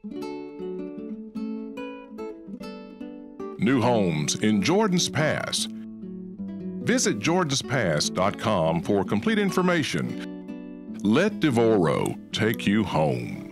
New homes in Jordan's Pass. Visit jordanspass.com for complete information. Let Devoro take you home.